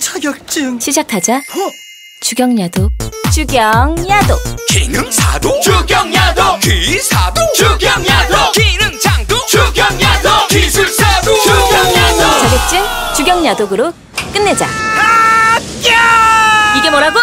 자격증. 시작하자. 주경야독. 주경야독. 기능사도 주경야독. 기사도 주경야독. 기능장도 주경야독. 기술사도 주경야독. 자격증 주경야독으로 끝내자. 이게 뭐라고?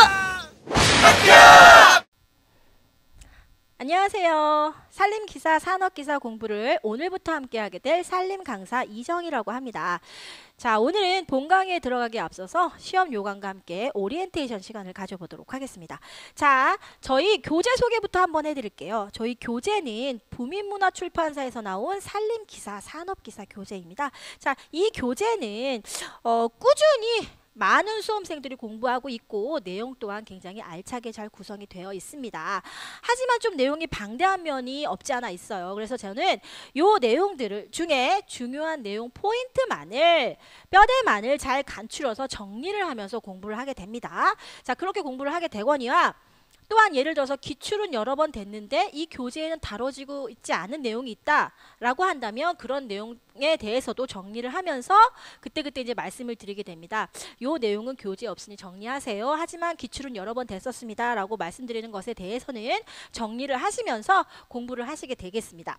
안녕하세요. 산림기사 산업기사 공부를 오늘부터 함께하게 될 산림강사 이정희라고 합니다. 자, 오늘은 본 강의에 들어가기에 앞서서 시험 요강과 함께 오리엔테이션 시간을 가져보도록 하겠습니다. 자, 저희 교재 소개부터 한번 해드릴게요. 저희 교재는 부민문화출판사에서 나온 산림기사 산업기사 교재입니다. 자, 이 교재는 꾸준히 많은 수험생들이 공부하고 있고 내용 또한 굉장히 알차게 잘 구성이 되어 있습니다. 하지만 좀 내용이 방대한 면이 없지 않아 있어요. 그래서 저는 요 내용들을 중에 중요한 내용 포인트만을 뼈대만을 잘 간추려서 정리를 하면서 공부를 하게 됩니다. 자, 그렇게 공부를 하게 되거니와 또한 예를 들어서 기출은 여러 번 됐는데 이 교재에는 다뤄지고 있지 않은 내용이 있다라고 한다면 그런 내용에 대해서도 정리를 하면서 그때그때 이제 말씀을 드리게 됩니다. 요 내용은 교재에 없으니 정리하세요. 하지만 기출은 여러 번 됐었습니다. 라고 말씀드리는 것에 대해서는 정리를 하시면서 공부를 하시게 되겠습니다.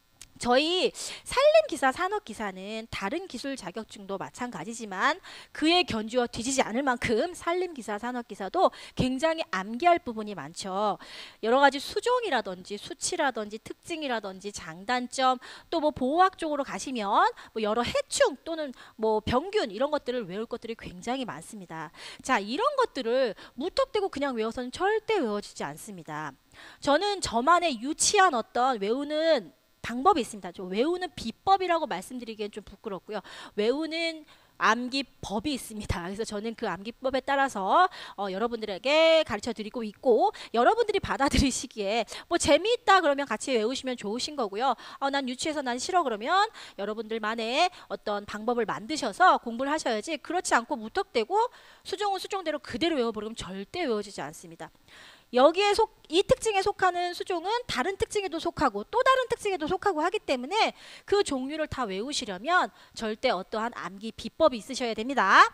저희 산림기사 산업기사는 다른 기술 자격증도 마찬가지지만 그에 견주어 뒤지지 않을 만큼 산림기사 산업기사도 굉장히 암기할 부분이 많죠. 여러 가지 수종이라든지 수치라든지 특징이라든지 장단점 또 뭐 보호학 쪽으로 가시면 뭐 여러 해충 또는 뭐 병균 이런 것들을 외울 것들이 굉장히 많습니다. 자, 이런 것들을 무턱대고 그냥 외워서는 절대 외워지지 않습니다. 저는 저만의 유치한 어떤 외우는 방법이 있습니다. 좀 외우는 비법이라고 말씀드리기엔 좀 부끄럽고요. 외우는 암기법이 있습니다. 그래서 저는 그 암기법에 따라서 여러분들에게 가르쳐 드리고 있고 여러분들이 받아들이시기에 뭐 재미있다 그러면 같이 외우시면 좋으신 거고요. 난 유치해서 난 싫어 그러면 여러분들만의 어떤 방법을 만드셔서 공부를 하셔야지 그렇지 않고 무턱대고 수종은 수종대로 그대로 외워버리면 절대 외워지지 않습니다. 여기에 이 특징에 속하는 수종은 다른 특징에도 속하고 또 다른 특징에도 속하고 하기 때문에 그 종류를 다 외우시려면 절대 어떠한 암기 비법이 있으셔야 됩니다.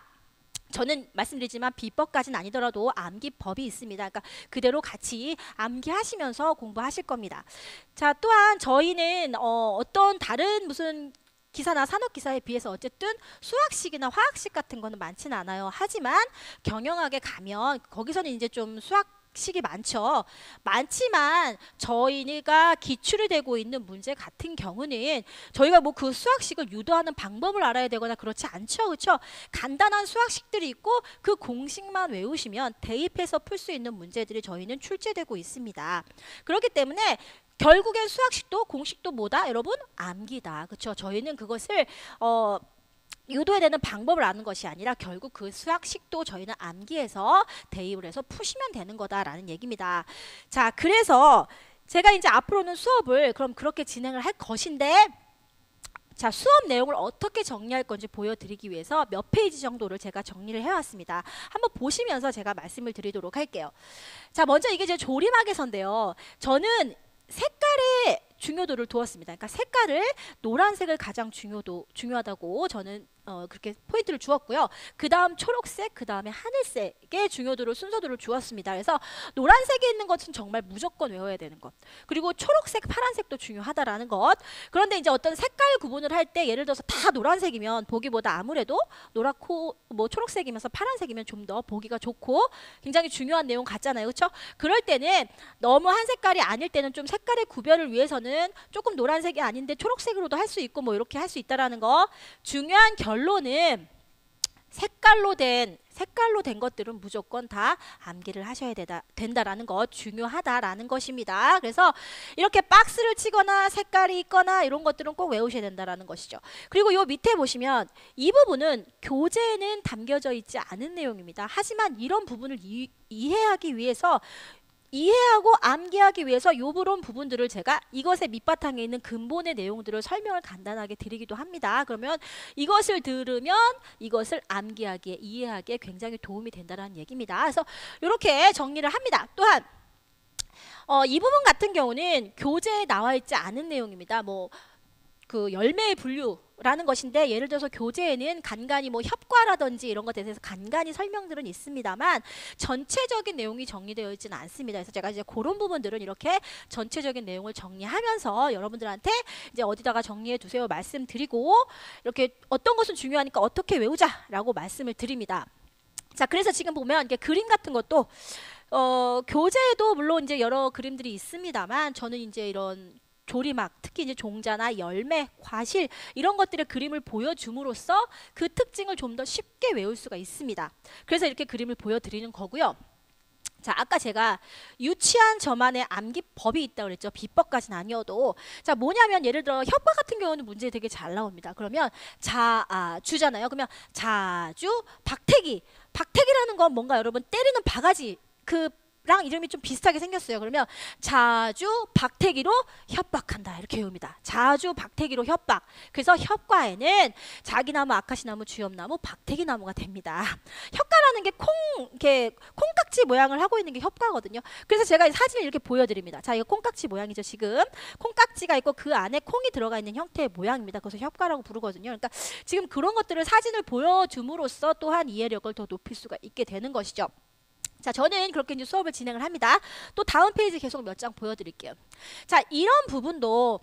저는 말씀드리지만 비법까지는 아니더라도 암기법이 있습니다. 그러니까 그대로 같이 암기하시면서 공부하실 겁니다. 자, 또한 저희는 어떤 다른 무슨 기사나 산업기사에 비해서 어쨌든 수학식이나 화학식 같은 거는 많지는 않아요. 하지만 경영학에 가면 거기서는 이제 좀 수학식이 많지만 저희가 기출이 되고 있는 문제 같은 경우는 저희가 뭐 그 수학식을 유도하는 방법을 알아야 되거나 그렇지 않죠. 그렇죠? 간단한 수학식들이 있고 그 공식만 외우시면 대입해서 풀 수 있는 문제들이 저희는 출제되고 있습니다. 그렇기 때문에 결국엔 수학식도 공식도 뭐다? 여러분 암기다. 그렇죠? 저희는 그것을 유도해야 되는 방법을 아는 것이 아니라 결국 그 수학식도 저희는 암기해서 대입을 해서 푸시면 되는 거다라는 얘기입니다. 자, 그래서 제가 이제 앞으로는 수업을 그럼 그렇게 진행을 할 것인데 자, 수업 내용을 어떻게 정리할 건지 보여드리기 위해서 몇 페이지 정도를 제가 정리를 해왔습니다. 한번 보시면서 제가 말씀을 드리도록 할게요. 자, 먼저 이게 제 조림학에서인데요. 저는 색깔의 중요도를 두었습니다. 그러니까 색깔을 노란색을 가장 중요하다고 저는 그렇게 포인트를 주었고요. 그 다음 초록색, 그 다음에 하늘색의 중요도를 순서도를 주었습니다. 그래서 노란색에 있는 것은 정말 무조건 외워야 되는 것. 그리고 초록색, 파란색도 중요하다라는 것. 그런데 이제 어떤 색깔 구분을 할 때 예를 들어서 다 노란색이면 보기보다 아무래도 노랗고 뭐 초록색이면서 파란색이면 좀 더 보기가 좋고 굉장히 중요한 내용 같잖아요. 그렇죠? 그럴 때는 너무 한 색깔이 아닐 때는 좀 색깔의 구별을 위해서는 조금 노란색이 아닌데 초록색으로도 할 수 있고 뭐 이렇게 할 수 있다라는 거. 중요한 결론은 색깔로 된 것들은 무조건 다 암기를 하셔야 된다라는 것, 중요하다라는 것입니다. 그래서 이렇게 박스를 치거나 색깔이 있거나 이런 것들은 꼭 외우셔야 된다라는 것이죠. 그리고 요 밑에 보시면 이 부분은 교재에는 담겨져 있지 않은 내용입니다. 하지만 이런 부분을 이해하기 위해서 이해하고 암기하기 위해서 요런 부분들을 제가 이것의 밑바탕에 있는 근본의 내용들을 설명을 간단하게 드리기도 합니다. 그러면 이것을 들으면 이것을 암기하기에 이해하기에 굉장히 도움이 된다는 얘기입니다. 그래서 이렇게 정리를 합니다. 또한 이 부분 같은 경우는 교재에 나와 있지 않은 내용입니다. 뭐 그 열매의 분류라는 것인데, 예를 들어서 교재에는 간간히 뭐 협과라든지 이런 것에 대해서 간간히 설명들은 있습니다만 전체적인 내용이 정리되어 있지는 않습니다. 그래서 제가 이제 그런 부분들은 이렇게 전체적인 내용을 정리하면서 여러분들한테 이제 어디다가 정리해 두세요 말씀드리고, 이렇게 어떤 것은 중요하니까 어떻게 외우자라고 말씀을 드립니다. 자, 그래서 지금 보면 이게 그림 같은 것도 교재에도 물론 이제 여러 그림들이 있습니다만, 저는 이제 이런 조리막, 특히 이제 종자나 열매, 과실 이런 것들의 그림을 보여줌으로써 그 특징을 좀 더 쉽게 외울 수가 있습니다. 그래서 이렇게 그림을 보여드리는 거고요. 자, 아까 제가 유치한 저만의 암기법이 있다고 그랬죠. 비법까지는 아니어도. 자, 뭐냐면 예를 들어 협과 같은 경우는 문제 되게 잘 나옵니다. 그러면 자주잖아요. 그러면 자주 박태기. 박태기라는 건 뭔가 여러분 때리는 바가지 랑 이름이 좀 비슷하게 생겼어요. 그러면 자주 박태기로 협박한다 이렇게 외웁니다. 자주 박태기로 협박. 그래서 협과에는 자기나무, 아카시나무, 주엽나무, 박태기나무가 됩니다. 협과라는 게 이렇게 콩깍지 모양을 하고 있는 게 협과거든요. 그래서 제가 사진을 이렇게 보여드립니다. 자, 이거 콩깍지 모양이죠. 지금 콩깍지가 있고 그 안에 콩이 들어가 있는 형태의 모양입니다. 그래서 협과라고 부르거든요. 그러니까 지금 그런 것들을 사진을 보여줌으로써 또한 이해력을 더 높일 수가 있게 되는 것이죠. 자, 저는 그렇게 이제 수업을 진행을 합니다. 또 다음 페이지 계속 몇 장 보여드릴게요. 자, 이런 부분도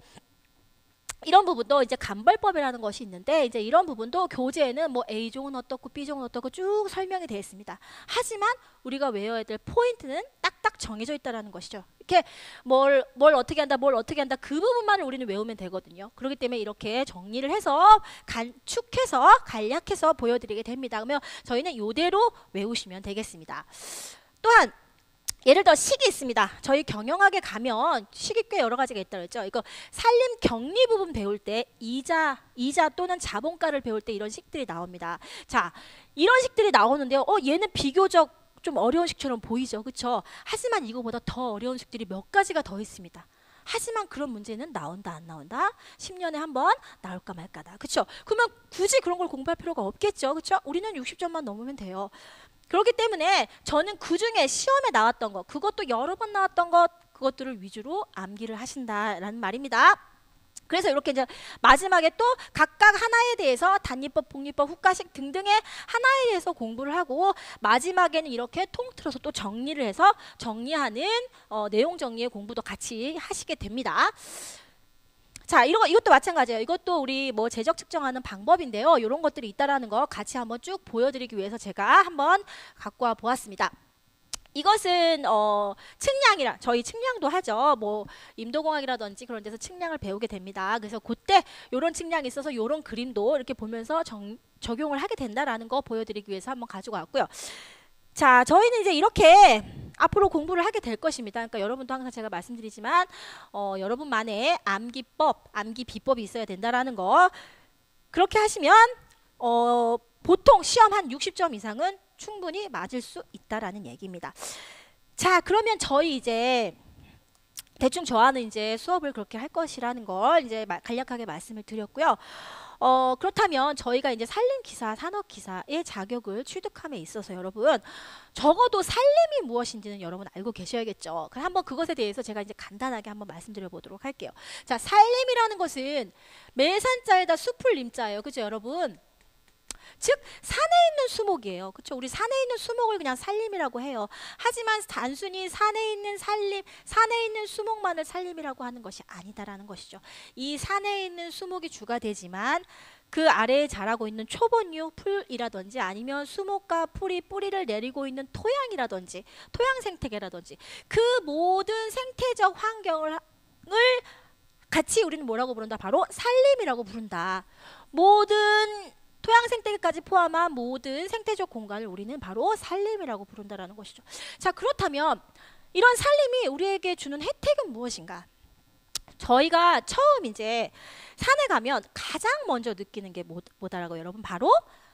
이제 간벌법이라는 것이 있는데, 이제 이런 부분도 교재에는 뭐 A종은 어떻고 B종은 어떻고 쭉 설명이 되어 있습니다. 하지만 우리가 외워야 될 포인트는 딱딱 정해져 있다는 것이죠. 이렇게 뭘 어떻게 한다, 뭘 어떻게 한다, 그 부분만을 우리는 외우면 되거든요. 그렇기 때문에 이렇게 정리를 해서 간축해서 간략해서 보여드리게 됩니다. 그러면 저희는 이대로 외우시면 되겠습니다. 또한 예를 들어 식이 있습니다. 저희 경영학에 가면 식이 꽤 여러 가지가 있다고 했죠. 이거 산림 격리 부분 배울 때 이자 또는 자본가를 배울 때 이런 식들이 나옵니다. 자, 이런 식들이 나오는데요. 얘는 비교적 좀 어려운 식처럼 보이죠. 그렇죠? 하지만 이거보다 더 어려운 식들이 몇 가지가 더 있습니다. 하지만 그런 문제는 나온다 안 나온다? 10년에 한 번 나올까 말까다. 그렇죠? 그러면 굳이 그런 걸 공부할 필요가 없겠죠. 그렇죠? 우리는 60점만 넘으면 돼요. 그렇기 때문에 저는 그중에 시험에 나왔던 것, 그것도 여러 번 나왔던 것, 그것들을 위주로 암기를 하신다라는 말입니다. 그래서 이렇게 이제 마지막에 또 각각 하나에 대해서 단위법, 복리법, 후가식 등등의 하나에 대해서 공부를 하고, 마지막에는 이렇게 통틀어서 또 정리를 해서 정리하는 내용 정리의 공부도 같이 하시게 됩니다. 자, 이것도 마찬가지예요. 이것도 우리 뭐 제적 측정하는 방법인데요. 이런 것들이 있다라는 거 같이 한번 쭉 보여드리기 위해서 제가 한번 갖고 와 보았습니다. 이것은 측량이라, 저희 측량도 하죠. 뭐 임도공학이라든지 그런 데서 측량을 배우게 됩니다. 그래서 그때 이런 측량이 있어서 이런 그림도 이렇게 보면서 적용을 하게 된다라는 거 보여드리기 위해서 한번 가지고 왔고요. 자, 저희는 이제 이렇게 앞으로 공부를 하게 될 것입니다. 그러니까 여러분도 항상 제가 말씀드리지만 여러분만의 암기법, 암기 비법이 있어야 된다라는 거. 그렇게 하시면 보통 시험 한 60점 이상은 충분히 맞을 수 있다라는 얘기입니다. 자, 그러면 저희 이제 대충 저와는 이제 수업을 그렇게 할 것이라는 걸 이제 간략하게 말씀을 드렸고요. 그렇다면 저희가 이제 산림기사, 산업기사의 자격을 취득함에 있어서 여러분 적어도 산림이 무엇인지는 여러분 알고 계셔야겠죠. 그럼 한번 그것에 대해서 제가 이제 간단하게 한번 말씀드려 보도록 할게요. 자, 산림이라는 것은 매산자에다 숲을 림자예요. 그죠, 여러분? 즉 산에 있는 수목이에요. 그렇죠? 우리 산에 있는 수목을 그냥 산림이라고 해요. 하지만 단순히 산에 있는 산림, 산에 있는 수목만을 산림이라고 하는 것이 아니다라는 것이죠. 이 산에 있는 수목이 주가 되지만 그 아래에 자라고 있는 초본류 풀이라든지 아니면 수목과 풀이 뿌리를 내리고 있는 토양이라든지 토양 생태계라든지 그 모든 생태적 환경을 같이 우리는 뭐라고 부른다? 바로 산림이라고 부른다. 모든 토양 생태계까지 포함한 모든 생태적 공간을 우리는 바로 산림이라고 부른다라는 것이죠. 자, 그렇다면 이런 산림이 우리에게 주는 혜택은 무엇인가? 저희가 처음 이제 산에 가면 가장 먼저 느끼는 게 뭐다라고 여러분? 바로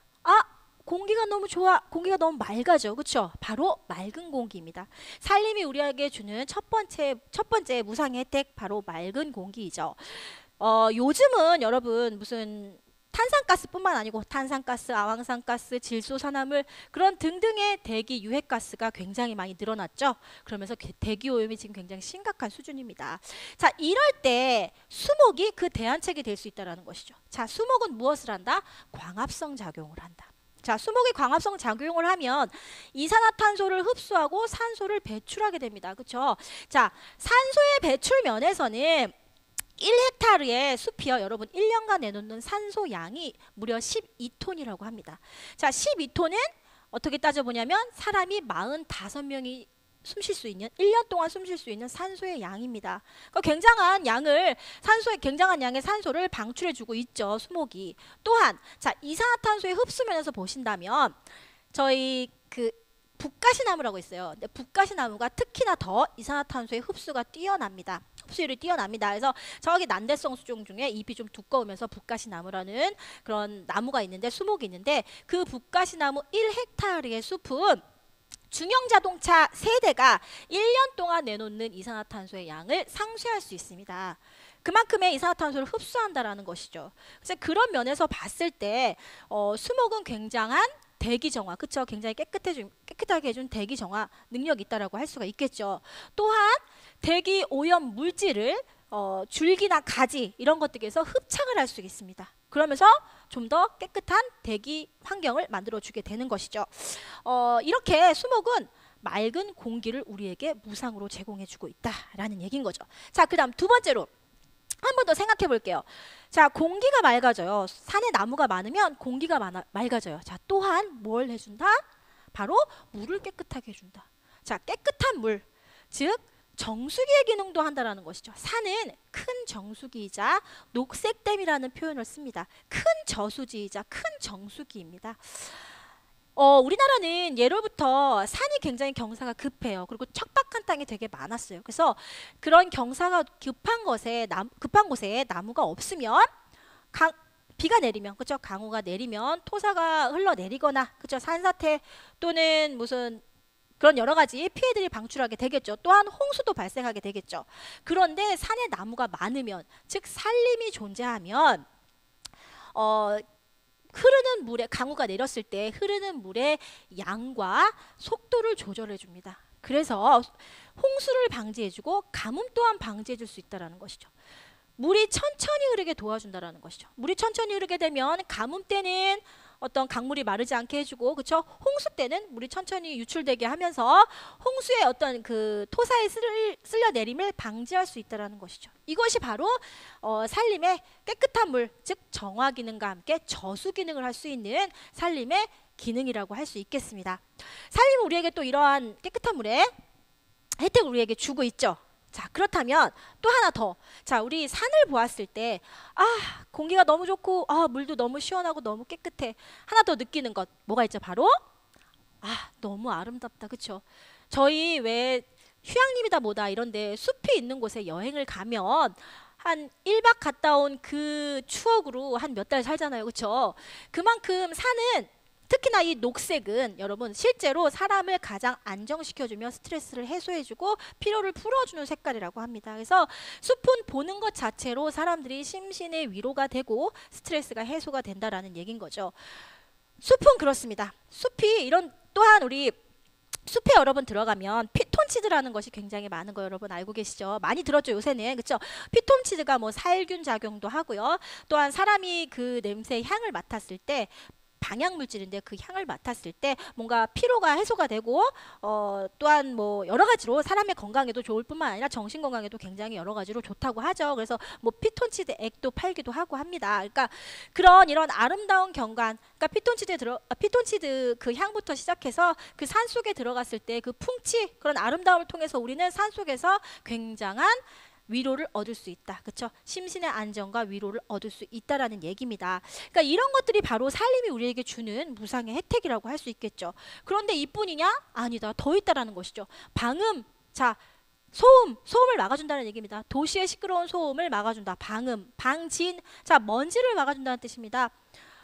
공기가 너무 좋아, 공기가 너무 맑아져, 그렇죠? 바로 맑은 공기입니다. 산림이 우리에게 주는 첫 번째 무상의 혜택, 바로 맑은 공기이죠. 요즘은 여러분 무슨 탄산가스뿐만 아니고 탄산가스, 아황산가스, 질소산화물 그런 등등의 대기 유해가스가 굉장히 많이 늘어났죠. 그러면서 대기오염이 지금 굉장히 심각한 수준입니다. 자, 이럴 때 수목이 그 대안책이 될 수 있다는 것이죠. 자, 수목은 무엇을 한다? 광합성 작용을 한다. 자, 수목이 광합성 작용을 하면 이산화탄소를 흡수하고 산소를 배출하게 됩니다. 그렇죠? 자, 산소의 배출 면에서는 1헥타르의 숲이요, 여러분 1년간 내놓는 산소 양이 무려 12톤이라고 합니다. 자, 12톤은 어떻게 따져보냐면 사람이 45명이 숨 쉴 수 있는 1년 동안 숨 쉴 수 있는 산소의 양입니다. 그러니까 굉장한 양의 산소를 방출해주고 있죠, 수목이. 또한 자, 이산화탄소의 흡수면에서 보신다면 저희 그 북가시나무라고 있어요. 근데 북가시나무가 특히나 더 이산화탄소의 흡수가 뛰어납니다. 흡수율이 뛰어납니다. 그래서 저기 난대성 수종 중에 잎이 좀 두꺼우면서 북가시나무라는 그런 나무가 있는데, 수목이 있는데, 그 북가시나무 1헥타르의 숲은 중형자동차 세대가 1년 동안 내놓는 이산화탄소의 양을 상쇄할 수 있습니다. 그만큼의 이산화탄소를 흡수한다라는 것이죠. 그래서 그런 면에서 봤을 때 수목은 굉장한 대기 정화, 그쵸? 굉장히 깨끗하게 해준 대기 정화 능력이 있다라고 할 수가 있겠죠. 또한 대기 오염 물질을 줄기나 가지 이런 것들에서 흡착을 할 수 있습니다. 그러면서 좀 더 깨끗한 대기 환경을 만들어주게 되는 것이죠. 이렇게 수목은 맑은 공기를 우리에게 무상으로 제공해주고 있다라는 얘기인 거죠. 자, 그 다음 두 번째로 한 번 더 생각해 볼게요. 자, 공기가 맑아져요. 산에 나무가 많으면 공기가 맑아져요. 자, 또한 뭘 해준다? 바로 물을 깨끗하게 해준다. 자, 깨끗한 물, 즉 정수기의 기능도 한다라는 것이죠. 산은 큰 정수기이자 녹색댐이라는 표현을 씁니다. 큰 저수지이자 큰 정수기입니다. 우리나라는 예로부터 산이 굉장히 경사가 급해요. 그리고 척박한 땅이 되게 많았어요. 그래서 그런 경사가 급한 곳에 나무가 없으면 비가 내리면, 그죠? 강우가 내리면 토사가 흘러내리거나, 그죠? 산사태 또는 무슨 그런 여러 가지 피해들이 방출하게 되겠죠. 또한 홍수도 발생하게 되겠죠. 그런데 산에 나무가 많으면, 즉 산림이 존재하면 흐르는 물에, 강우가 내렸을 때 흐르는 물의 양과 속도를 조절해 줍니다. 그래서 홍수를 방지해주고 가뭄 또한 방지해줄 수 있다는 것이죠. 물이 천천히 흐르게 도와준다는 것이죠. 물이 천천히 흐르게 되면 가뭄 때는 어떤 강물이 마르지 않게 해주고, 그렇죠? 홍수 때는 물이 천천히 유출되게 하면서 홍수의 어떤 그 토사의 쓸려 내림을 방지할 수 있다는 것이죠. 이것이 바로 산림의 깨끗한 물, 즉 정화 기능과 함께 저수 기능을 할 수 있는 산림의 기능이라고 할 수 있겠습니다. 산림은 우리에게 또 이러한 깨끗한 물의 혜택을 우리에게 주고 있죠. 자, 그렇다면 또 하나 더. 자, 우리 산을 보았을 때 공기가 너무 좋고 물도 너무 시원하고 너무 깨끗해. 하나 더 느끼는 것 뭐가 있죠? 바로 너무 아름답다. 그쵸? 저희 왜 휴양림이다 뭐다 이런데 숲이 있는 곳에 여행을 가면 한 1박 갔다 온 그 추억으로 한 몇 달 살잖아요. 그쵸? 그만큼 산은, 특히나 이 녹색은 여러분 실제로 사람을 가장 안정시켜주며 스트레스를 해소해주고 피로를 풀어주는 색깔이라고 합니다. 그래서 숲은 보는 것 자체로 사람들이 심신의 위로가 되고 스트레스가 해소가 된다라는 얘기인 거죠. 숲은 그렇습니다. 숲이 또한 우리 숲에 여러분 들어가면 피톤치드라는 것이 굉장히 많은 거 여러분 알고 계시죠? 많이 들었죠, 요새는. 그렇죠? 피톤치드가 뭐 살균 작용도 하고요. 또한 사람이 그 냄새의 향을 맡았을 때, 방향 물질인데 그 향을 맡았을 때 뭔가 피로가 해소가 되고 또한 뭐 여러 가지로 사람의 건강에도 좋을 뿐만 아니라 정신 건강에도 굉장히 여러 가지로 좋다고 하죠. 그래서 뭐 피톤치드 액도 팔기도 하고 합니다. 그러니까 이런 아름다운 경관, 그러니까 피톤치드 그 향부터 시작해서 그 산 속에 들어갔을 때 그 풍치, 그런 아름다움을 통해서 우리는 산 속에서 굉장한 위로를 얻을 수 있다. 그렇죠? 심신의 안정과 위로를 얻을 수 있다라는 얘기입니다. 그러니까 이런 것들이 바로 산림이 우리에게 주는 무상의 혜택이라고 할 수 있겠죠. 그런데 이뿐이냐? 아니다. 더 있다라는 것이죠. 방음, 자, 소음을 막아준다는 얘기입니다. 도시의 시끄러운 소음을 막아준다. 방음, 방진, 자, 먼지를 막아준다는 뜻입니다.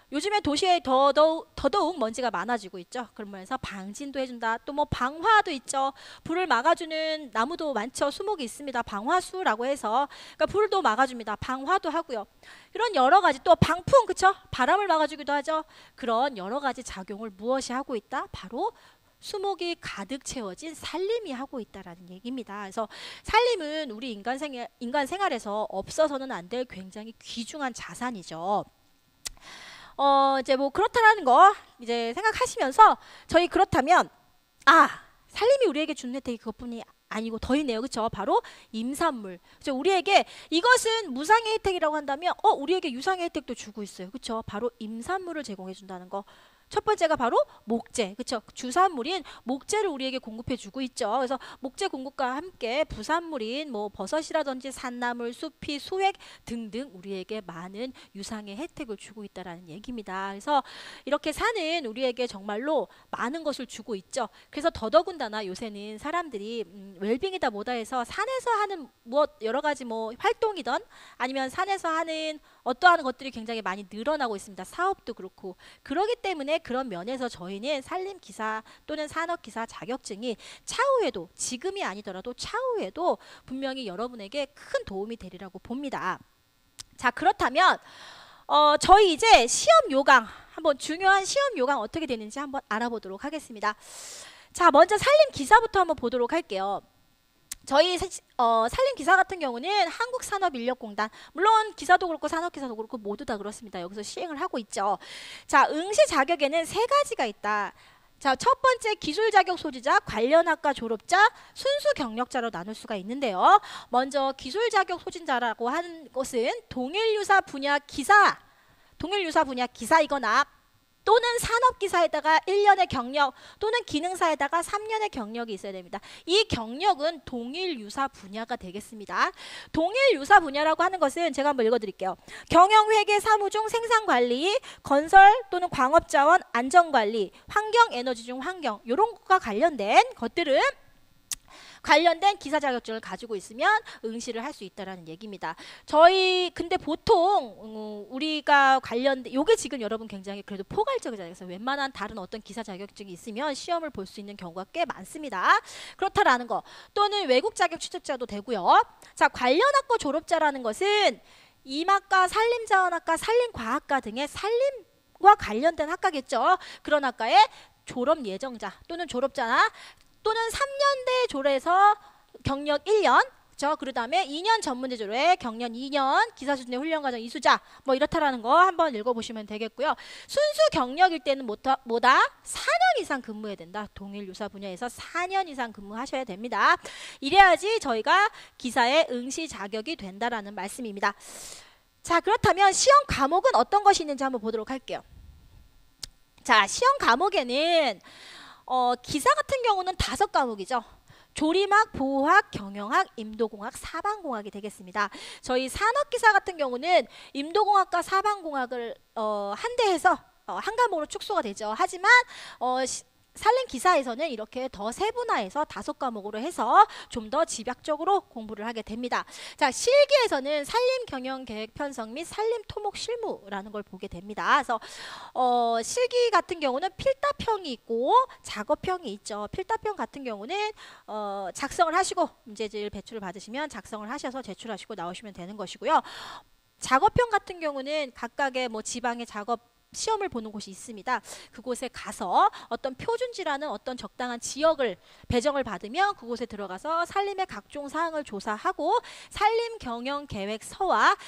요즘에 도시에 더더욱 먼지가 많아지고 있죠. 그러면서 방진도 해준다. 또 뭐 방화도 있죠. 불을 막아주는 나무도 많죠. 수목이 있습니다. 방화수라고 해서 그러니까 불도 막아줍니다. 방화도 하고요. 이런 여러 가지 또 방풍 그쵸? 바람을 막아주기도 하죠. 그런 여러 가지 작용을 무엇이 하고 있다? 바로 수목이 가득 채워진 산림이 하고 있다라는 얘기입니다. 그래서 산림은 우리 인간 생활에서 없어서는 안 될 굉장히 귀중한 자산이죠. 이제 뭐 그렇다라는 거 이제 생각하시면서 저희 그렇다면 산림이 우리에게 주는 혜택이 그것뿐이 아니고 더 있네요. 그렇죠? 바로 임산물. 그렇죠? 우리에게 이것은 무상의 혜택이라고 한다면 우리에게 유상의 혜택도 주고 있어요. 그렇죠? 바로 임산물을 제공해 준다는 거. 첫 번째가 바로 목재, 그렇죠? 주산물인 목재를 우리에게 공급해 주고 있죠. 그래서 목재 공급과 함께 부산물인 뭐 버섯이라든지 산나물, 숲이, 수액 등등 우리에게 많은 유상의 혜택을 주고 있다라는 얘기입니다. 그래서 이렇게 산은 우리에게 정말로 많은 것을 주고 있죠. 그래서 더더군다나 요새는 사람들이 웰빙이다 뭐다 해서 산에서 하는 무엇 여러 가지 뭐 활동이든 아니면 산에서 하는 어떠한 것들이 굉장히 많이 늘어나고 있습니다. 사업도 그렇고. 그렇기 때문에 그런 면에서 저희는 산림기사 또는 산업기사 자격증이 차후에도 지금이 아니더라도 차후에도 분명히 여러분에게 큰 도움이 되리라고 봅니다. 자, 그렇다면 저희 이제 시험 요강 한번 중요한 시험 요강 어떻게 되는지 한번 알아보도록 하겠습니다. 자, 먼저 산림기사부터 한번 보도록 할게요. 저희 산림기사 같은 경우는 한국산업인력공단, 물론 기사도 그렇고 산업기사도 그렇고 모두 다 그렇습니다. 여기서 시행을 하고 있죠. 자, 응시 자격에는 3가지가 있다. 자, 첫 번째 기술 자격 소지자, 관련 학과 졸업자, 순수 경력자로 나눌 수가 있는데요. 먼저 기술 자격 소진자라고 하는 것은 동일유사 분야 기사이거나 또는 산업기사에다가 1년의 경력 또는 기능사에다가 3년의 경력이 있어야 됩니다. 이 경력은 동일유사 분야가 되겠습니다. 동일유사 분야라고 하는 것은 제가 한번 읽어드릴게요. 경영회계, 사무중, 생산관리, 건설 또는 광업자원, 안전관리, 환경에너지 중 환경 이런 것과 관련된 것들은 관련된 기사 자격증을 가지고 있으면 응시를 할 수 있다라는 얘기입니다. 저희 근데 보통 우리가 관련된 요게 지금 여러분 굉장히 그래도 포괄적이잖아요. 그래서 웬만한 다른 어떤 기사 자격증이 있으면 시험을 볼 수 있는 경우가 꽤 많습니다. 그렇다라는 거 또는 외국 자격 취득자도 되고요. 자, 관련 학과 졸업자라는 것은 임학과, 산림자원학과, 산림과학과 등의 산림과 관련된 학과겠죠. 그런 학과의 졸업 예정자 또는 졸업자나 또는 3년대 졸업해서 경력 1년, 그 다음에 2년 전문대 졸업에 경력 2년, 기사수준의 훈련과정 이수자, 뭐 이렇다라는 거 한번 읽어보시면 되겠고요. 순수 경력일 때는 뭐다? 4년 이상 근무해야 된다. 동일유사 분야에서 4년 이상 근무하셔야 됩니다. 이래야지 저희가 기사의 응시 자격이 된다라는 말씀입니다. 자, 그렇다면 시험 과목은 어떤 것이 있는지 한번 보도록 할게요. 자, 시험 과목에는 기사 같은 경우는 5과목이죠. 조림학, 보호학, 경영학, 임도공학, 사방공학이 되겠습니다. 저희 산업기사 같은 경우는 임도공학과 사방공학을 한대해서 한 과목으로 축소가 되죠. 하지만 산림기사에서는 이렇게 더 세분화해서 5과목으로 해서 좀 더 집약적으로 공부를 하게 됩니다. 자, 실기에서는 산림경영계획 편성 및 산림토목실무라는 걸 보게 됩니다. 그래서 실기 같은 경우는 필답형이 있고 작업형이 있죠. 필답형 같은 경우는 작성을 하시고 문제지를 배출을 받으시면 작성을 하셔서 제출하시고 나오시면 되는 것이고요. 작업형 같은 경우는 각각의 뭐 지방의 작업 시험을 보는 곳이 있습니다. 그곳에 가서 어떤 표준지라는 어떤 적당한 지역을 배정을 받으면 그곳에 들어가서 산림의 각종 사항을 조사하고 산림경영계획서와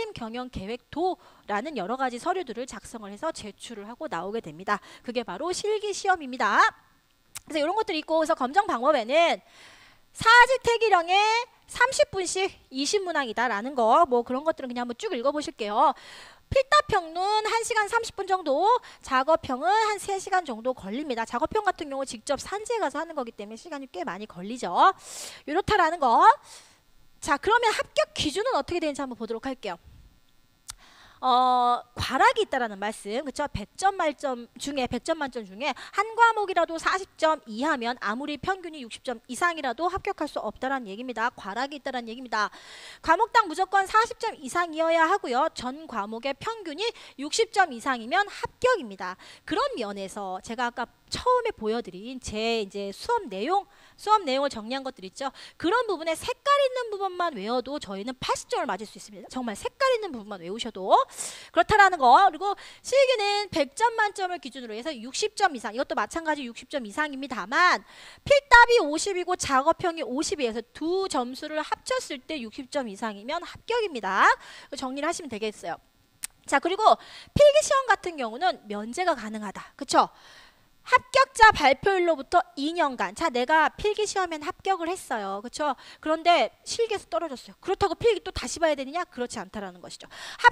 산림경영계획도라는 여러 가지 서류들을 작성을 해서 제출을 하고 나오게 됩니다. 그게 바로 실기시험입니다. 그래서 이런 것들이 있고, 그래서 검정 방법에는 사직 태기령에 30분씩 20문항이다라는 거, 뭐 그런 것들은 그냥 한번 쭉 읽어보실게요. 필답형은 1시간 30분 정도, 작업형은 한 3시간 정도 걸립니다. 작업형 같은 경우 직접 산지에 가서 하는 거기 때문에 시간이 꽤 많이 걸리죠. 이렇다라는 거. 자, 그러면 합격 기준은 어떻게 되는지 한번 보도록 할게요. 과락이 있다라는 말씀, 그쵸? 100점 만점 중에 한 과목이라도 40점 이하면 아무리 평균이 60점 이상이라도 합격할 수 없다라는 얘기입니다. 과락이 있다라는 얘기입니다. 과목당 무조건 40점 이상이어야 하고요. 전 과목의 평균이 60점 이상이면 합격입니다. 그런 면에서 제가 아까 처음에 보여드린 제 이제 수업 내용을 정리한 것들 있죠. 그런 부분에 색깔 있는 부분만 외워도 저희는 80점을 맞을 수 있습니다. 정말 색깔 있는 부분만 외우셔도 그렇다라는 거. 그리고 실기는 100점 만점을 기준으로 해서 60점 이상, 이것도 마찬가지 60점 이상입니다만 필답이 50이고 작업형이 50이어서 두 점수를 합쳤을 때 60점 이상이면 합격입니다. 정리를 하시면 되겠어요. 자, 그리고 필기시험 같은 경우는 면제가 가능하다. 그쵸? 합격자 발표일로부터 2년간. 자, 내가 필기시험엔 합격을 했어요. 그렇죠? 그런데 실기에서 떨어졌어요. 그렇다고 필기 또 다시 봐야 되느냐? 그렇지 않다라는 것이죠.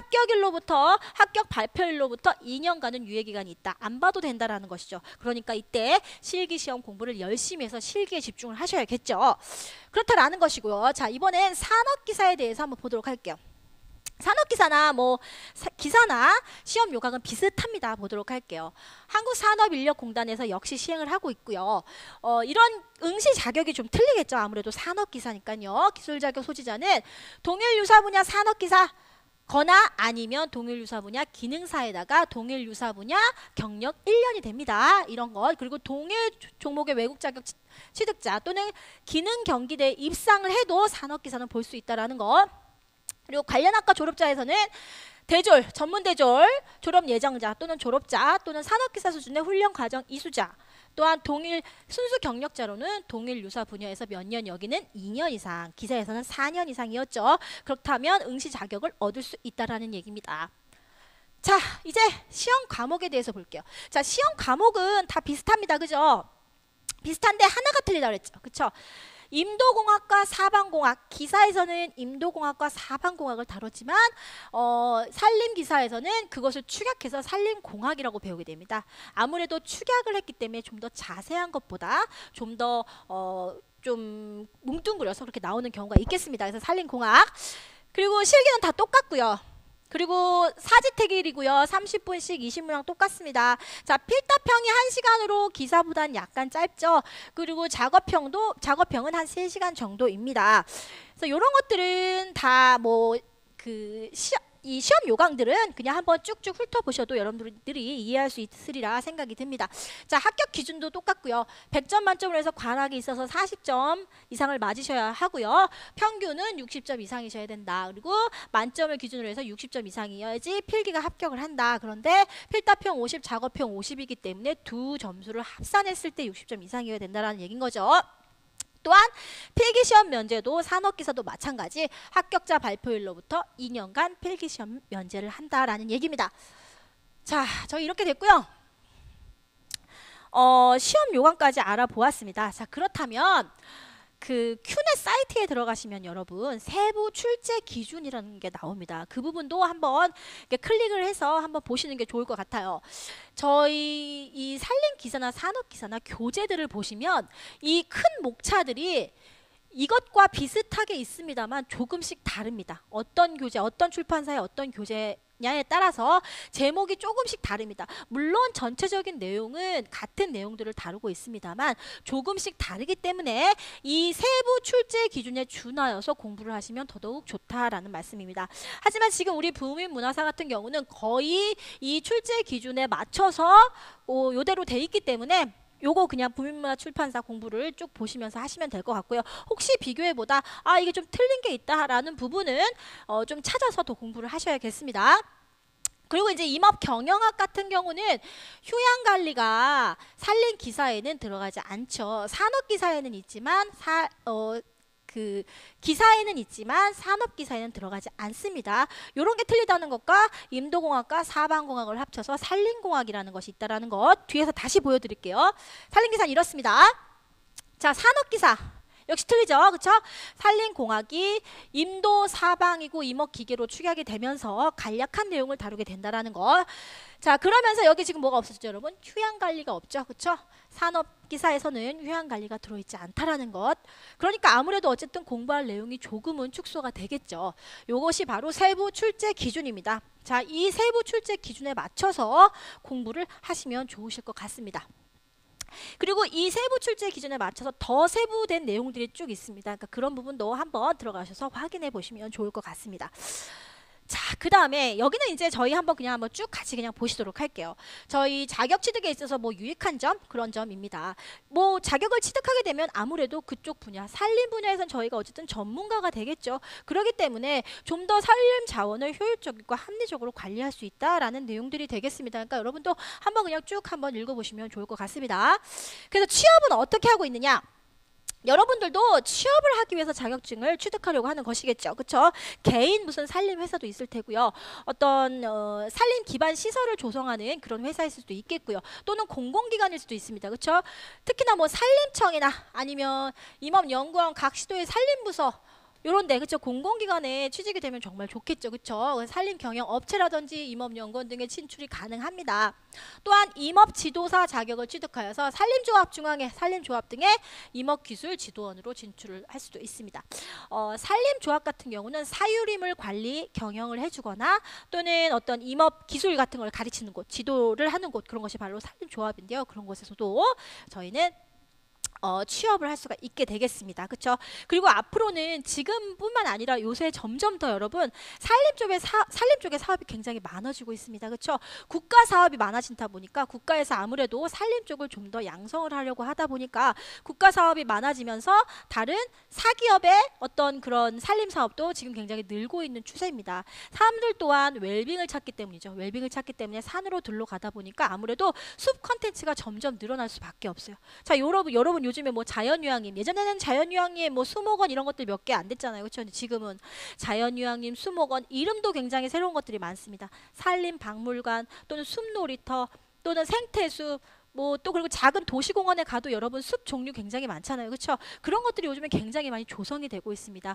합격 발표일로부터 2년간은 유예기간이 있다. 안 봐도 된다라는 것이죠. 그러니까 이때 실기시험 공부를 열심히 해서 실기에 집중을 하셔야겠죠. 그렇다라는 것이고요. 자, 이번엔 산업기사에 대해서 한번 보도록 할게요. 산업기사나 기사나 시험 요강은 비슷합니다. 보도록 할게요. 한국산업인력공단에서 역시 시행을 하고 있고요. 이런 응시 자격이 좀 틀리겠죠. 아무래도 산업기사니까요. 기술자격 소지자는 동일유사 분야 산업기사 거나 아니면 동일유사 분야 기능사에다가 동일유사 분야 경력 1년이 됩니다. 이런 것. 그리고 동일 종목의 외국 자격 취득자 또는 기능 경기대에 입상을 해도 산업기사는 볼 수 있다는 것. 그리고 관련 학과 졸업자에서는 대졸, 전문대졸, 졸업 예정자 또는 졸업자 또는 산업기사 수준의 훈련 과정 이수자, 또한 동일 순수 경력자로는 동일 유사 분야에서 몇 년, 여기는 2년 이상, 기사에서는 4년 이상이었죠. 그렇다면 응시 자격을 얻을 수 있다라는 얘기입니다. 자, 이제 시험 과목에 대해서 볼게요. 자, 시험 과목은 다 비슷합니다. 그죠? 비슷한데 하나가 틀리다 그랬죠. 그쵸? 임도공학과 사방공학, 기사에서는 임도공학과 사방공학을 다뤘지만 산림기사에서는 그것을 축약해서 산림공학이라고 배우게 됩니다. 아무래도 축약을 했기 때문에 좀 더 자세한 것보다 좀 더 좀 뭉뚱그려서 그렇게 나오는 경우가 있겠습니다. 그래서 산림공학. 그리고 실기는 다 똑같고요. 그리고 사지택일이고요. 30분씩 20문항 똑같습니다. 자, 필답형이 1시간으로 기사보다는 약간 짧죠. 그리고 작업형은 한 3시간 정도입니다. 그래서 이런 것들은 다 이 시험 요강들은 그냥 한번 쭉쭉 훑어보셔도 여러분들이 이해할 수 있으리라 생각이 듭니다. 자, 합격 기준도 똑같고요. 100점 만점으로 해서 과락이 있어서 40점 이상을 맞으셔야 하고요. 평균은 60점 이상이셔야 된다. 그리고 만점을 기준으로 해서 60점 이상이어야지 필기가 합격을 한다. 그런데 필답형 50, 작업형 50이기 때문에 두 점수를 합산했을 때 60점 이상이어야 된다는 얘기인 거죠. 또한 필기시험 면제도 산업기사도 마찬가지 합격자 발표일로부터 2년간 필기시험 면제를 한다라는 얘기입니다. 자, 저희 이렇게 됐고요. 시험 요강까지 알아보았습니다. 자, 그렇다면 그 큐넷 사이트에 들어가시면 여러분 세부 출제 기준이라는 게 나옵니다. 그 부분도 한번 클릭을 해서 한번 보시는 게 좋을 것 같아요. 저희 이 산림기사나 산업기사나 교재들을 보시면 이 큰 목차들이 이것과 비슷하게 있습니다만 조금씩 다릅니다. 어떤 교재, 어떤 출판사의 어떤 교재냐에 따라서 제목이 조금씩 다릅니다. 물론 전체적인 내용은 같은 내용들을 다루고 있습니다만 조금씩 다르기 때문에 이 세부 출제 기준에 준하여서 공부를 하시면 더더욱 좋다라는 말씀입니다. 하지만 지금 우리 부민문화사 같은 경우는 거의 이 출제 기준에 맞춰서 요대로 돼 있기 때문에 요거 그냥 부민문화 출판사 공부를 쭉 보시면서 하시면 될 것 같고요. 혹시 비교해보다 이게 좀 틀린 게 있다라는 부분은 좀 찾아서 더 공부를 하셔야겠습니다. 그리고 이제 임업 경영학 같은 경우는 휴양관리가 산림기사에는 들어가지 않죠. 산업기사에는 있지만 기사에는 있지만 산업기사에는 들어가지 않습니다. 이런 게 틀리다는 것과 임도공학과 사방공학을 합쳐서 산림공학이라는 것이 있다는 것 뒤에서 다시 보여드릴게요. 산림기사는 이렇습니다. 자, 산업기사 역시 틀리죠. 그쵸? 산림공학이 임도 사방이고 임업기계로 축약이 되면서 간략한 내용을 다루게 된다라는 거. 자, 그러면서 여기 지금 뭐가 없었죠, 여러분? 휴양관리가 없죠. 그쵸? 산업기사에서는 휴양관리가 들어있지 않다라는 것. 그러니까 아무래도 어쨌든 공부할 내용이 조금은 축소가 되겠죠. 요것이 바로 세부 출제 기준입니다. 자, 이 세부 출제 기준에 맞춰서 공부를 하시면 좋으실 것 같습니다. 그리고 이 세부 출제 기준에 맞춰서 더 세부된 내용들이 쭉 있습니다. 그러니까 그런 부분도 한번 들어가셔서 확인해 보시면 좋을 것 같습니다. 자, 그 다음에 여기는 이제 저희 한번 쭉 같이 그냥 보시도록 할게요. 저희 자격 취득에 있어서 뭐 유익한 점, 그런 점입니다. 뭐 자격을 취득하게 되면 아무래도 그쪽 분야, 산림 분야에선 저희가 어쨌든 전문가가 되겠죠. 그렇기 때문에 좀 더 산림 자원을 효율적이고 합리적으로 관리할 수 있다라는 내용들이 되겠습니다. 그러니까 여러분도 한번 그냥 쭉 한번 읽어보시면 좋을 것 같습니다. 그래서 취업은 어떻게 하고 있느냐? 여러분들도 취업을 하기 위해서 자격증을 취득하려고 하는 것이겠죠. 그쵸? 개인 무슨 산림 회사도 있을 테고요. 어떤 산림 기반 시설을 조성하는 그런 회사일 수도 있겠고요. 또는 공공기관일 수도 있습니다. 그쵸? 특히나 뭐 산림청이나 아니면 임업연구원 각 시도의 산림부서 요런데 그쵸 공공기관에 취직이 되면 정말 좋겠죠. 그쵸? 산림경영업체라든지 임업연구원 등의 진출이 가능합니다. 또한 임업지도사 자격을 취득하여서 산림조합 중앙회, 산림조합 등의 임업기술 지도원으로 진출을 할 수도 있습니다. 산림조합 같은 경우는 사유림을 관리, 경영을 해주거나 또는 어떤 임업기술 같은 걸 가르치는 곳, 지도를 하는 곳 그런 것이 바로 산림조합인데요. 그런 곳에서도 저희는 취업을 할 수가 있게 되겠습니다. 그렇죠? 그리고 앞으로는 지금뿐만 아니라 요새 점점 더 여러분 산림 쪽에 사업이 굉장히 많아지고 있습니다. 그렇죠? 국가 사업이 많아진다 보니까 국가에서 아무래도 산림 쪽을 좀 더 양성을 하려고 하다 보니까 국가 사업이 많아지면서 다른 사기업의 어떤 그런 산림 사업도 지금 굉장히 늘고 있는 추세입니다. 사람들 또한 웰빙을 찾기 때문이죠. 웰빙을 찾기 때문에 산으로 들러가다 보니까 아무래도 숲 컨텐츠가 점점 늘어날 수밖에 없어요. 자, 여러분 요즘에 뭐 자연휴양림, 예전에는 자연휴양림 뭐 수목원 이런 것들 몇 개 안 됐잖아요. 그렇죠? 지금은 자연휴양림, 수목원 이름도 굉장히 새로운 것들이 많습니다. 산림박물관 또는 숲놀이터 또는 생태숲 뭐 또 그리고 작은 도시공원에 가도 여러분 숲 종류 굉장히 많잖아요. 그렇죠? 그런 것들이 요즘에 굉장히 많이 조성이 되고 있습니다.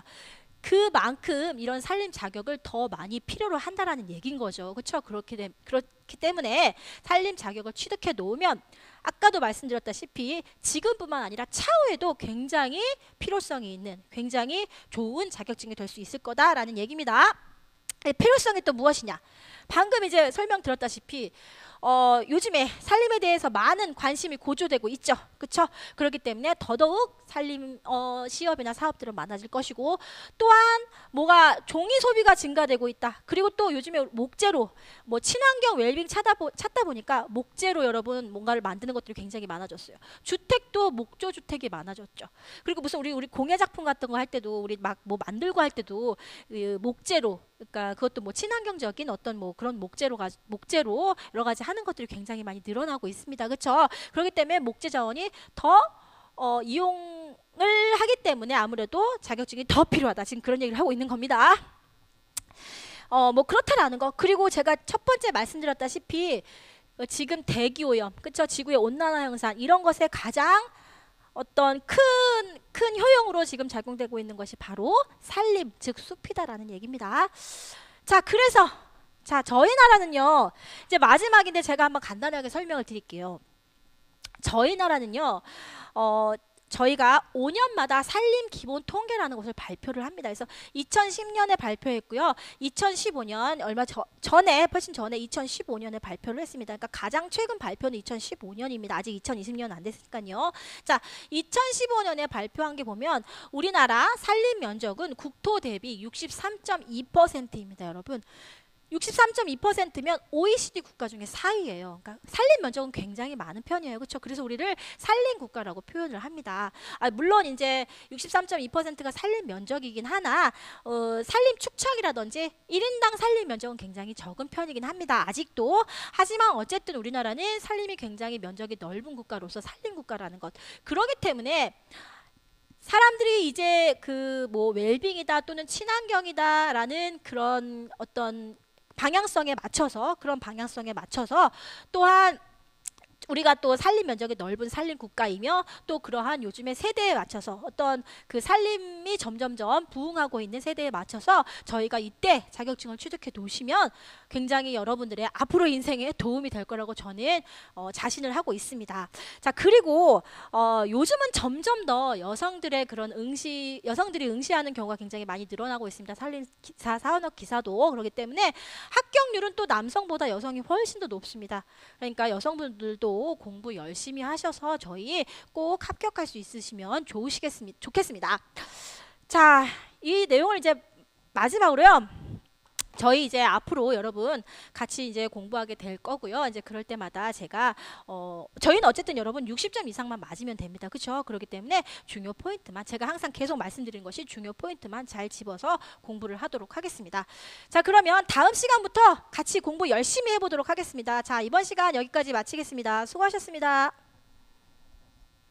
그만큼 이런 산림 자격을 더 많이 필요로 한다라는 얘기인 거죠. 그렇죠? 그렇기 때문에 산림 자격을 취득해 놓으면 아까도 말씀드렸다시피 지금뿐만 아니라 차후에도 굉장히 필요성이 있는 굉장히 좋은 자격증이 될 수 있을 거다라는 얘기입니다. 필요성이 또 무엇이냐? 방금 이제 설명드렸다시피 요즘에 산림에 대해서 많은 관심이 고조되고 있죠. 그렇죠? 그렇기 때문에 더더욱 산림 시업이나 사업들은 많아질 것이고 또한 뭐가 종이 소비가 증가되고 있다. 그리고 또 요즘에 목재로 뭐 친환경 웰빙 찾다 보니까 목재로 여러분 뭔가를 만드는 것들이 굉장히 많아졌어요. 주택도 목조 주택이 많아졌죠. 그리고 무슨 우리 공예 작품 같은 거 할 때도 우리 막 뭐 만들고 할 때도 목재로 그러니까 그것도 뭐 친환경적인 어떤 뭐 그런 목재로 여러 가지 하는 것들이 굉장히 많이 늘어나고 있습니다. 그렇죠? 그렇기 때문에 목재 자원이 더 이용을 하기 때문에 아무래도 자격증이 더 필요하다. 지금 그런 얘기를 하고 있는 겁니다. 뭐 그렇다라는 거. 그리고 제가 첫 번째 말씀드렸다시피 지금 대기오염, 그렇죠? 지구의 온난화 현상 이런 것에 가장 어떤 큰 효용으로 지금 작용되고 있는 것이 바로 산림, 즉 숲이다라는 얘기입니다. 자, 그래서 자, 저희 나라는요. 이제 마지막인데 제가 한번 간단하게 설명을 드릴게요. 저희 나라는요. 저희가 5년마다 산림 기본 통계라는 것을 발표를 합니다. 그래서 2010년에 발표했고요. 2015년 훨씬 전에 2015년에 발표를 했습니다. 그러니까 가장 최근 발표는 2015년입니다. 아직 2020년 안 됐으니까요. 자, 2015년에 발표한 게 보면 우리나라 산림 면적은 국토 대비 63.2%입니다, 여러분. 63.2%면 OECD 국가 중에 4위예요. 그러니까 산림 면적은 굉장히 많은 편이에요. 그렇죠? 그래서 우리를 산림 국가라고 표현을 합니다. 물론 이제 63.2%가 산림 면적이긴 하나 산림 축척이라든지 1인당 산림 면적은 굉장히 적은 편이긴 합니다. 아직도. 하지만 어쨌든 우리나라는 산림이 굉장히 면적이 넓은 국가로서 산림 국가라는 것. 그렇기 때문에 사람들이 이제 그 뭐 웰빙이다 또는 친환경이다라는 그런 어떤 그런 방향성에 맞춰서 또한 우리가 또 산림 면적이 넓은 산림 국가이며 또 그러한 요즘의 세대에 맞춰서 어떤 그 산림이 점점점 부흥하고 있는 세대에 맞춰서 저희가 이때 자격증을 취득해 두시면 굉장히 여러분들의 앞으로 인생에 도움이 될 거라고 저는 자신을 하고 있습니다. 자, 그리고 요즘은 점점 더 여성들의 그런 여성들이 응시하는 경우가 굉장히 많이 늘어나고 있습니다. 산림기사, 산업기사도 그렇기 때문에 합격률은 또 남성보다 여성이 훨씬 더 높습니다. 그러니까 여성분들도 공부 열심히 하셔서 저희 꼭 합격할 수 있으시면 좋겠습니다. 자, 이 내용을 이제 마지막으로요. 저희 이제 앞으로 여러분 같이 이제 공부하게 될 거고요. 이제 그럴 때마다 제가 저희는 어쨌든 여러분 60점 이상만 맞으면 됩니다. 그렇죠? 그렇기 때문에 중요 포인트만 제가 항상 계속 말씀드리는 것이 중요 포인트만 잘 집어서 공부를 하도록 하겠습니다. 자, 그러면 다음 시간부터 같이 공부 열심히 해보도록 하겠습니다. 자, 이번 시간 여기까지 마치겠습니다. 수고하셨습니다.